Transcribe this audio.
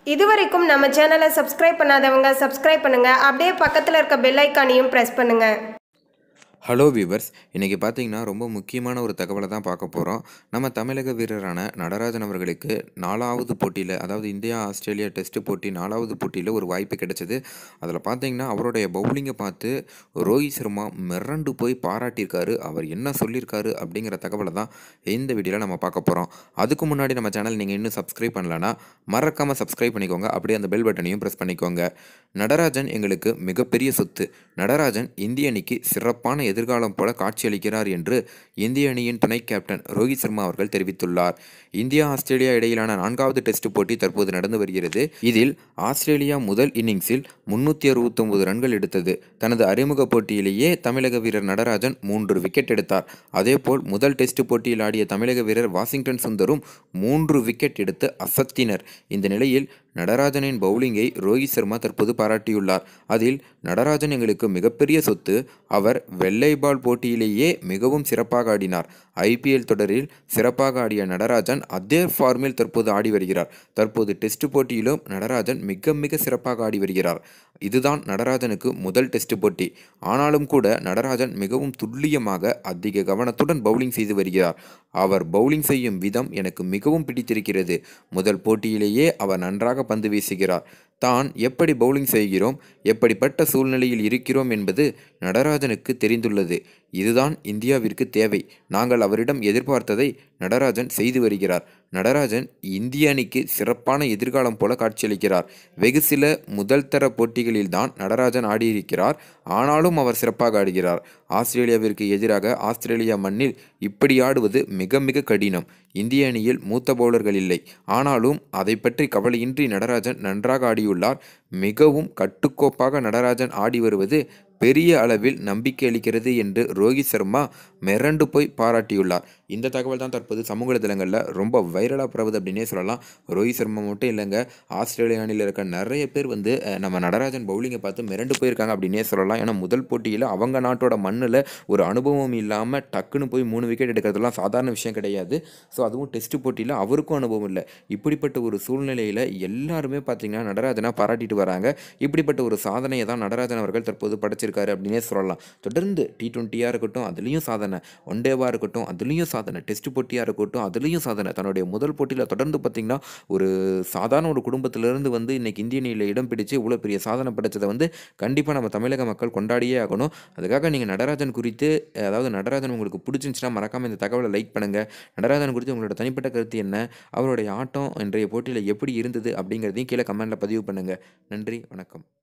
இதுவரைக்கும் நம்ம சேனலை சப்ஸ்கிரைப் பண்ணாதவங்க சப்ஸ்கிரைப் பண்ணுங்க. அப்படியே பக்கத்தில் இருக்க பெல் ஐக்கானையும் பிரஸ் பண்ணுங்க. ஹலோ வியூவர்ஸ், இன்றைக்கி பார்த்தீங்கன்னா ரொம்ப முக்கியமான ஒரு தகவலை தான் பார்க்க போகிறோம். நம்ம தமிழக வீரரான நடராஜன் அவர்களுக்கு 4வது போட்டியில், அதாவது இந்தியா ஆஸ்திரேலியா டெஸ்ட் போட்டி 4வது போட்டியில் ஒரு வாய்ப்பு கிடைச்சது. அதில் பார்த்தீங்கன்னா அவருடைய பவுலிங்கை பார்த்து ரோஹித் சர்மா மிரண்டு போய் பாராட்டியிருக்காரு. அவர் என்ன சொல்லியிருக்காரு அப்படிங்கிற தகவலை தான் இந்த வீடியோவில் நம்ம பார்க்க போகிறோம். அதுக்கு முன்னாடி நம்ம சேனல் நீங்கள் இன்னும் சப்ஸ்கிரைப் பண்ணலன்னா மறக்காமல் சப்ஸ்கிரைப் பண்ணிக்கோங்க. அப்படியே அந்த பெல் பட்டனையும் ப்ரெஸ் பண்ணிக்கோங்க. நடராஜன் எங்களுக்கு மிகப்பெரிய சொத்து. நடராஜன் இந்திய அணிக்கு சிறப்பான எதிர்காலம் போல காட்சியளிக்கிறார் என்று இந்திய அணியின் துணை கேப்டன் ரோஹித் சர்மா அவர்கள் தெரிவித்துள்ளார். இந்தியா ஆஸ்திரேலியா இடையிலான 4வது டெஸ்ட் போட்டி தற்போது நடந்து வருகிறது. இதில் ஆஸ்திரேலியா முதல் இன்னிங்ஸில் 369 ரன்கள் எடுத்தது. தனது அறிமுக போட்டியிலேயே தமிழக வீரர் நடராஜன் 3 விக்கெட் எடுத்தார். அதேபோல் முதல் டெஸ்ட் போட்டியில் ஆடிய தமிழக வீரர் வாஷிங்டன் சுந்தரும் 3 விக்கெட் எடுத்து அசத்தினர். இந்த நிலையில் நடராஜனின் பவுலிங்கை ரோஹித் சர்மா தற்போது பாராட்டியுள்ளார். அதில் நடராஜன் எங்களுக்கு மிகப்பெரிய சொத்து. அவர் வெள்ளை பால் போட்டியிலேயே மிகவும் சிறப்பாக ஆடினார். IPL தொடரில் சிறப்பாக ஆடிய நடராஜன் அதே ஃபார்மில் தற்போது ஆடி வருகிறார். தற்போது டெஸ்ட் போட்டியிலும் நடராஜன் மிக மிக சிறப்பாக ஆடி வருகிறார். இதுதான் நடராஜனுக்கு முதல் டெஸ்ட் போட்டி. ஆனாலும் கூட நடராஜன் மிகவும் துல்லியமாக அதிக கவனத்துடன் பவுலிங் செய்து வருகிறார். அவர் பவுலிங் செய்யும் விதம் எனக்கு மிகவும் பிடித்திருக்கிறது. முதல் போட்டியிலேயே அவர் நன்றாக பந்து வீசுகிறார். தான் எப்படி பவுலிங் செய்கிறோம், எப்படிப்பட்ட சூழ்நிலையில் இருக்கிறோம் என்பது நடராஜனுக்கு தெரிந்துள்ளது. இதுதான் இந்தியாவிற்கு தேவை. நாங்கள் அவரிடம் எதிர்பார்த்ததை நடராஜன் செய்து வருகிறார். நடராஜன் இந்திய அணிக்கு சிறப்பான எதிர்காலம் போல காட்சியளிக்கிறார். வெகு சில முதல் தர போட்டிகளில்தான் நடராஜன் ஆடியிருக்கிறார். ஆனாலும் அவர் சிறப்பாக ஆடுகிறார். ஆஸ்திரேலியாவிற்கு எதிராக ஆஸ்திரேலியா மண்ணில் இப்படி ஆடுவது மிக மிக கடினம். இந்திய அணியில் மூத்த பவுலர்கள் இல்லை. ஆனாலும் அதை பற்றி கவலையின்றி நடராஜன் நன்றாக ஆடியுள்ளார். மிகவும் கட்டுக்கோப்பாக நடராஜன் ஆடி வருவது பெரிய அளவில் நம்பிக்கை அளிக்கிறது என்று ரோஹித் சர்மா மிரண்டு போய் பாராட்டியுள்ளார். இந்த தகவல் தான் தற்போது சமூக வலைதளங்களில் ரொம்ப வைரலாக பரவுது அப்படின்னே சொல்லலாம். ரோஹித் சர்மா மட்டும் இல்லைங்க, ஆஸ்திரேலியா அணியில் இருக்க நிறைய பேர் நம்ம நடராஜன் பவுலிங்கை பார்த்து மிரண்டு போயிருக்காங்க அப்படின்னே சொல்லலாம். ஏன்னா முதல் போட்டியில் அவங்க நாட்டோட மண்ணில் ஒரு அனுபவம் இல்லாமல் டக்குன்னு போய் 3 விக்கெட் எடுக்கிறதுலாம் சாதாரண விஷயம் கிடையாது. ஸோ அதுவும் டெஸ்ட் போட்டியில் அவருக்கும் அனுபவம் இல்லை. இப்படிப்பட்ட ஒரு சூழ்நிலையில் எல்லாருமே பார்த்தீங்கன்னா நடராஜனை பாராட்டிட்டு வராங்க. இப்படிப்பட்ட ஒரு சாதனையை தான் நடராஜன் அவர்கள் தற்போது படைச்சிருக்காரு அப்படின்னே சொல்லலாம். தொடர்ந்து T20 இருக்கட்டும், அதுலேயும் சாதனை, ஒன் டேவாக இருக்கட்டும், அதுலேயும் சாதனை, டெஸ்ட் போட்டியாக இருக்கட்டும், அதுலேயும் சாதனை. தன்னுடைய முதல் போட்டியில் தொடர்ந்து பார்த்திங்கன்னா ஒரு சாதாரண ஒரு குடும்பத்திலிருந்து இன்னைக்கு இந்திய அணியில் இடம் பிடிச்சு இவ்வளோ பெரிய சாதனை படைச்சதை கண்டிப்பாக நம்ம தமிழக மக்கள் கொண்டாடியே ஆகணும். அதுக்காக நீங்கள் நடராஜன் குறித்து, அதாவது நடராஜன் உங்களுக்கு பிடிச்சிருந்துச்சுன்னா மறக்காமல் இந்த தகவலை லைக் பண்ணுங்கள். நடராஜன் குறித்து உங்களோட தனிப்பட்ட கருத்து என்ன, அவருடைய ஆட்டம் இன்றைய போட்டியில் எப்படி இருந்தது அப்படிங்கிறதையும் கீழே கமெண்ட்டில் பதிவு பண்ணுங்கள். நன்றி, வணக்கம்.